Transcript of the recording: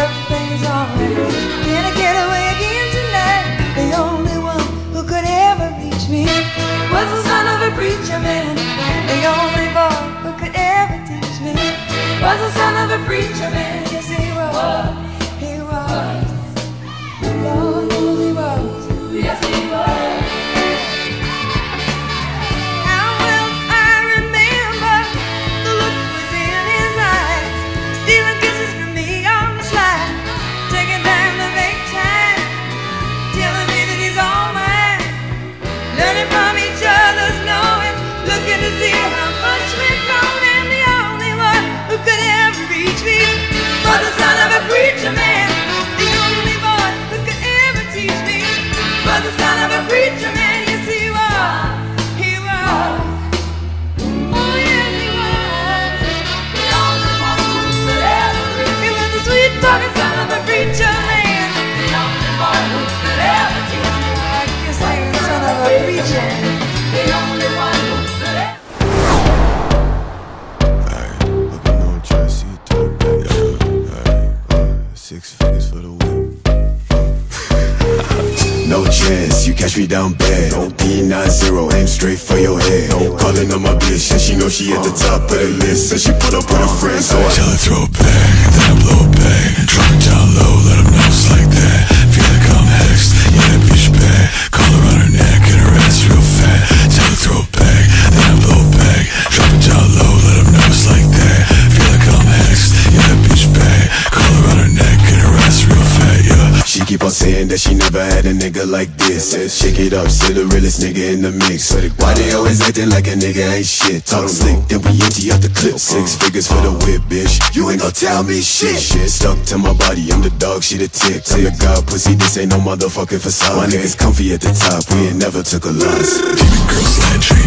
everything's alright. Can I get away again tonight? The only one who could ever reach me was the son of a preacher man. The only boy who could ever teach me was the son of a preacher man. Yes, he was. He was. Lord, he was. Yes, he was. How well I remember the look was in his eyes, stealing kisses from me on the slide, taking time to make time, telling me that he's all mine, learning from each other's knowing, looking to see how much we've grown, and the only one who could ever reach me was the son of a preacher man. The only boy who could ever teach me was the son of a preacher man. Yes, he was. He was. Oh, yes, he was. The only one who could ever reach me was the sweet talking son of a preacher man. The only boy who could ever teach me. I guess I am the son of a preacher. The only one who could ever. No chance, you catch me down bad. D90, aim straight for your head. Calling on my bitch, and she know she at the top of the list, so she put up with her friends. So I tell her throw it back, then I blow it back. Drop it down low, let them know it's like that. Feel like I'm hexed, yeah, that bitch bad. Call her on her neck and her ass real fat. Tell her throw it back, then I blow it back. Drop it down low, let them know it's like that. Feel like I'm hexed, yeah, that bitch bad. Call her on her neck and her ass real fat, yeah. She keep on saying that she never had a nigga like this. Shake it up, still the realest nigga in the mix. Why they always acting like a nigga ain't shit? Talk slick, then we empty out the clip. 6 figures for the whip, bitch. You ain't gon' tell me shit. Stuck to my body, I'm the dog, she the tick. Tell the God, pussy, this ain't no motherfucking facade. My niggas comfy at the top, we ain't never took a loss. Demon girls land train